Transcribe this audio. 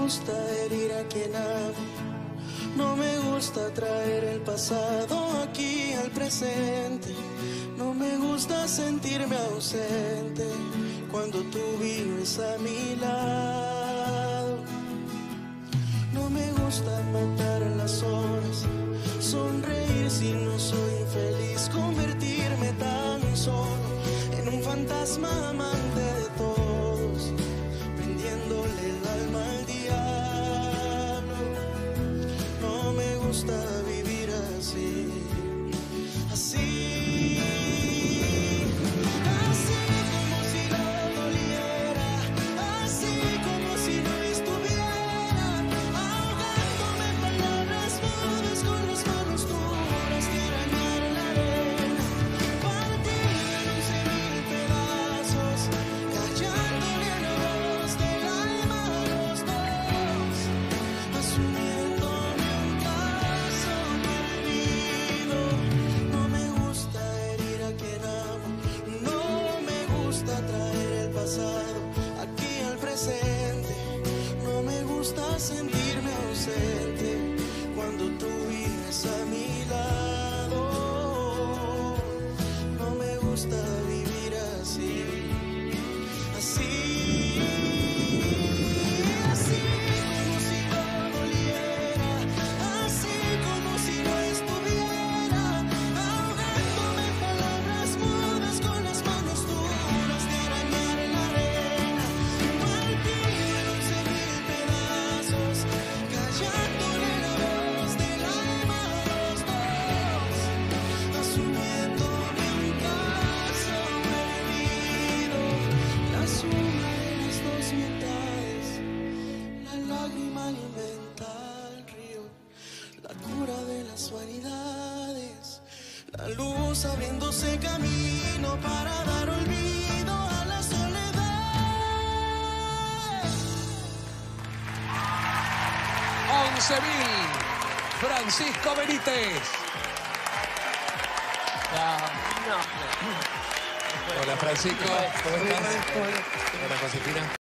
gusta herir a quien amo, no me gusta traer el pasado aquí al presente, no me gusta sentirme ausente cuando tú vives a mi lado. No me gusta matar las horas, sonreír si no soy feliz, convertirme tan solo en un fantasma amante de todos, vendiéndole el alma al diablo. No me gusta vivir así, así, así como si no doliera, así como si no estuviera, ahogándome en palabras mudas con las manos duras de arañar la arena, partido en 11.000 pedazos, callándole a la voz del alma a los dos, asumiéndome un caso perdido. No me gusta herir a quien amo, no me gusta traer el pasado aquí al presente, no me gusta sentirme ausente cuando tú vives a mi lado. No me gusta vivir así, así, así como si no doliera, así como si no estuviera, ahogándome en palabras mudas con las manos duras de arañar la arena, partido en 11.000 pedazos, callándole la voz del alma a los dos, asumiéndome un caso perdido. La suma de las dos mitades, la lágrima alimenta al río, la cura de las vanidades, la luz abriéndose camino para dar olvido a la soledad. 11.000, Francisco Benítez. Hola, Francisco. ¿Cómo estás? Hola, Josefina.